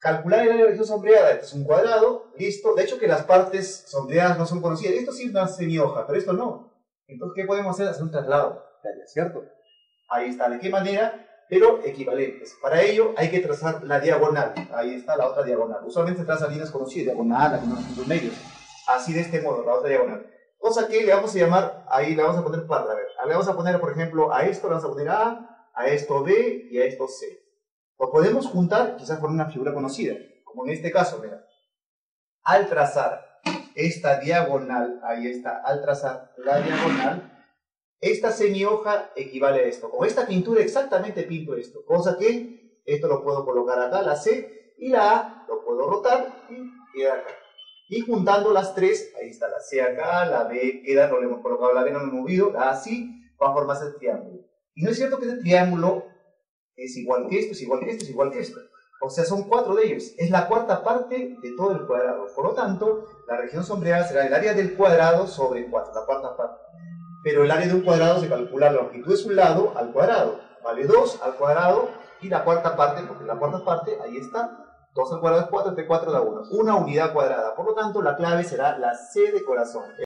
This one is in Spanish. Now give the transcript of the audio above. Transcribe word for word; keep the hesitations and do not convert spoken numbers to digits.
calcular el área de la región sombreada, este es un cuadrado, listo. De hecho que las partes sombreadas no son conocidas. Esto sí es una semi-hoja, pero esto no. Entonces, ¿qué podemos hacer? Hacer un traslado de área, ¿cierto? Ahí está. ¿De qué manera? Pero equivalentes. Para ello hay que trazar la diagonal. Ahí está la otra diagonal. Usualmente se trazan líneas conocidas, diagonal, aquí en los puntos medios. Así de este modo, la otra diagonal. Cosa que le vamos a llamar, ahí le vamos a poner par, a ver. Le vamos a poner, por ejemplo, a esto le vamos a poner A, a esto B y a esto C. Lo podemos juntar quizás con una figura conocida, como en este caso, mira. Al trazar esta diagonal, ahí está, al trazar la diagonal, esta semi-hoja equivale a esto. Con esta pintura exactamente pinto esto. Cosa que esto lo puedo colocar acá, la C, y la A lo puedo rotar y queda acá. Y juntando las tres, ahí está la C acá, la B queda, no le hemos colocado la B, no lo hemos movido, la A sí, va a formarse el triángulo. Y no es cierto que este triángulo es igual que esto, es igual que esto, es igual que esto. O sea, son cuatro de ellos. Es la cuarta parte de todo el cuadrado. Por lo tanto, la región sombreada será el área del cuadrado sobre cuatro, la cuarta parte. Pero el área de un cuadrado se calcula la longitud de su lado al cuadrado. Vale dos al cuadrado y la cuarta parte, porque la cuarta parte, ahí está, dos al cuadrado es cuatro, entre cuatro da uno. Una unidad cuadrada. Por lo tanto, la clave será la C de corazón.